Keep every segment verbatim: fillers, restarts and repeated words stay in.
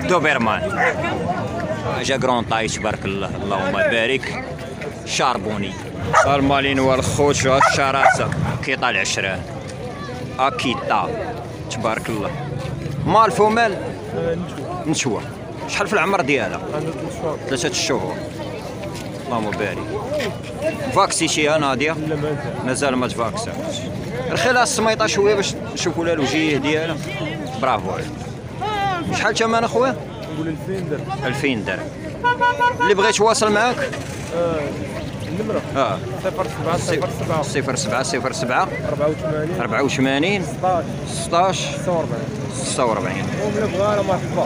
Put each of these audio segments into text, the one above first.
دوبرمان جا كرون طاي تبارك الله اللهم بارك. شاربوني المالين والخوت الشراسه كيطا العشران اكيطا تبارك الله. مال فمال نشوى. شحال في العمر ديالها؟ ثلاثة الشهور اللهم بارك. فاكسيتيها ناضيه؟ مازال ما تفاكساتش. رخيلها السميطه شويه باش نشوفوا لها الوجيه ديالها. برافو عليك. شحال ثمن اخويا؟ نقول ألفين درهم. ألفين درهم. اللي بغيت يواصل معاك اه النمره اه صفر سبعة صفر سبعة صفر سبعة صفر سبعة أربعة وثمانين أربعة وثمانين ستاش ستاش ستة وأربعين ستة وأربعين. ومن بغانا مرحبا.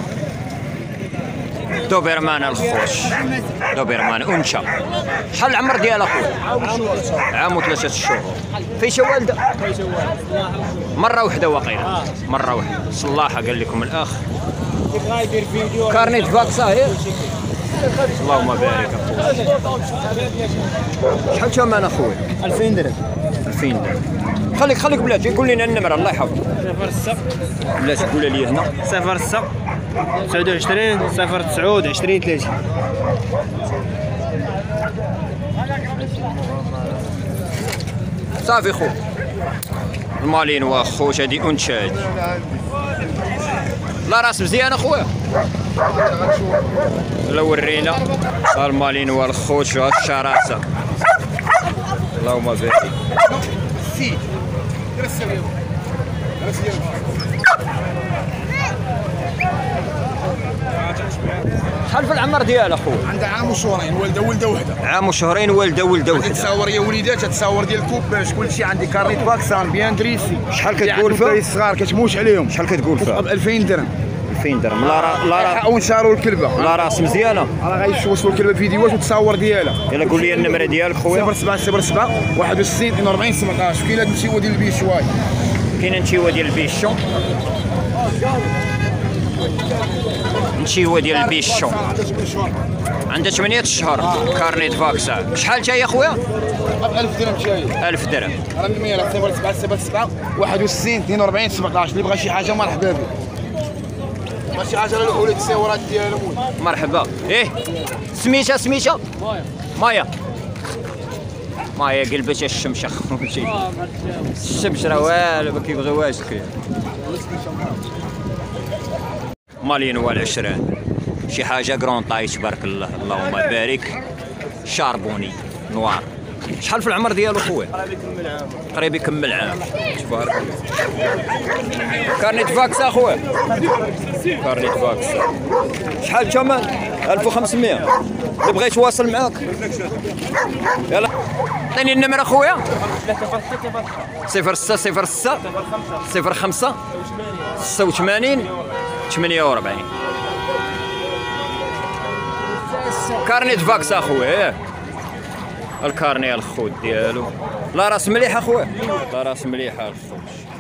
دوبرمان الخوش دوبرمان انشا. شحال العمر ديال اخويا؟ عام وثلاثة شهور. فيش والده؟ مره واحده واقيلا. مره واحده صلاحه قال لكم الاخ. بغا يدير فيديو كارنيت فاكسا هي. اللهم بارك اخويا. شحال ثمن اخويا؟ ألفين درهم. ألفين درهم. خليك خليك بلاتي قول لنا النمره الله يحفظك. صفر ستة بلاتي قولها لي هنا. صفر ستة تسعة وعشرين صفر تسعة عشرين ثلاثين. صافي خو المالين واخوش هادي انشا هادي. لا راس مزيان اخويا. لا ورينا المالين والخوش الشراسه اللهم بارك. شحال في العمر ديال اخويا؟ عندها عام وشهرين ولده ولده وحده. عام وشهرين ولده ولده وحده. تتصور يا وليدات تتصور ديال الكوباج كلشي عندي كارنيت باكسان بيان دريسي. شحال كتقول فيها؟ الصغار كتموش عليهم. شحال كتقول فيها؟ ب ألفين درهم. ألفين درهم. لا را لا را ونشاروا الكلبه. لا راس مزيانه. راه غيوصلوا الكلبه فيديوهات وتصاور ديالها. يلا قول لي النمره ديالك خويا. صفر سبعة صفر سبعة واحد وستين اثنين وأربعين سبعطاش. كاين هاد النتيوه ديال البيشواي. كاين نتيوه ديال البيشو. نتيوه ديال البيشو عندها ثمانية شهور. كارنيت فاكسا. شحال جاي اخويا؟ ب ألف درهم جايه. ألف درهم. راه من مية صفر سبعة صفر سبعة واحد وستين اثنين وأربعين سبعطاش. اللي بغى شي حاجه مرحبا به. ماشي حاجه الاولى التصاورات ديالهم. مرحبا. ايه سميتها سميتها مايا. مايا قلبتها الشمس اخوتي. الشمس راه والو ما كيبغيوهاش الخير. مالين والعشران شي حاجه كرون طاي تبارك الله اللهم بارك. شاربوني نوار. شحال في العمر ديالو خويا؟ قريب يكمل عام. قريب يكمل عام تبارك الله. كارنيت فاكسا اخويا. كارنيت فاكسا. شحال الثمن؟ ألف وخمسمية. اللي بغى يتواصل معاك يلا عطيني النمره اخويا. صفر ستة صفر ستة صفر خمسة ستة وثمانين ثمانية وأربعين. كارنيت فاكسا اخويا. الكارني الخوت ديالو. لا راس مليح اخويا. لا راس مليحه الخوت.